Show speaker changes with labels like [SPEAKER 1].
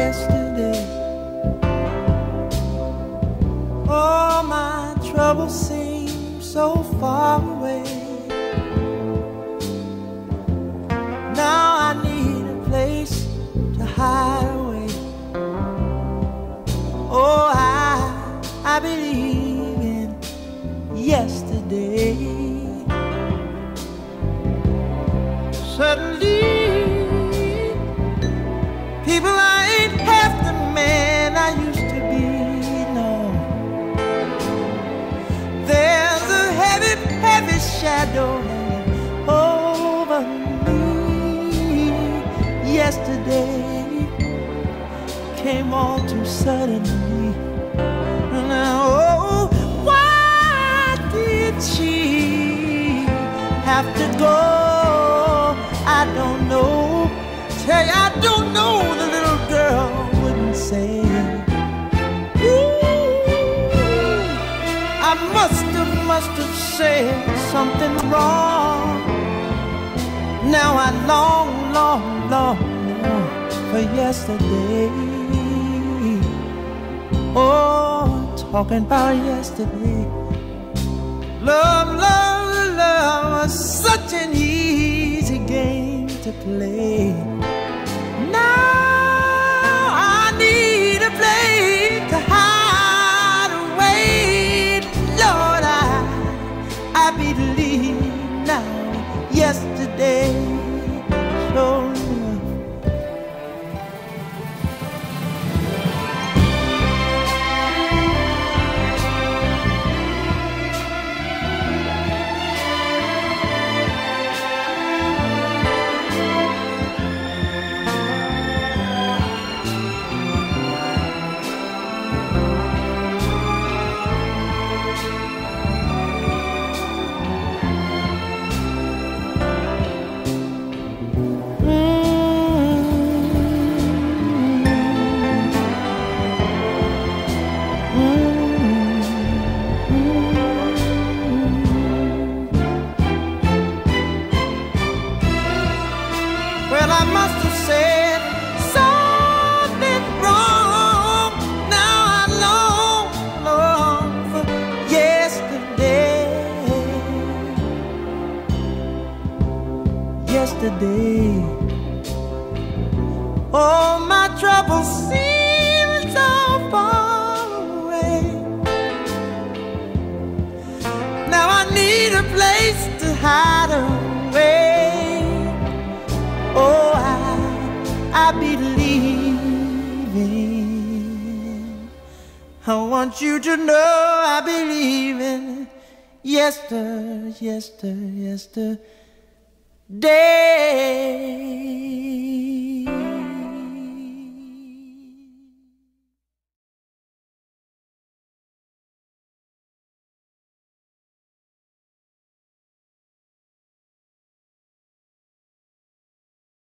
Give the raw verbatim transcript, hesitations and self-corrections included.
[SPEAKER 1] yesterday. Oh, my troubles seem so far away. Now I need a place to hide away. Oh, I, I believe in yesterday. Suddenly, people, I ain't half the man I used to be, no. There's a heavy, heavy shadow over me. Yesterday came all too suddenly. Now, oh, why did she have to go? I don't know. Tell you, I don't know, the little girl wouldn't say. Ooh, I must have, must have said something wrong. Now I long, long, long, long for yesterday. Oh, talking about yesterday. Love, love, love was such an easy game to play. Now I need a place to hide away. Lord, I, I believe now yesterday. So yesterday, oh, my troubles seem so far away. Now I need a place to hide away. Oh, I, I believe in. I want you to know I believe in yester, yester, yester. Day.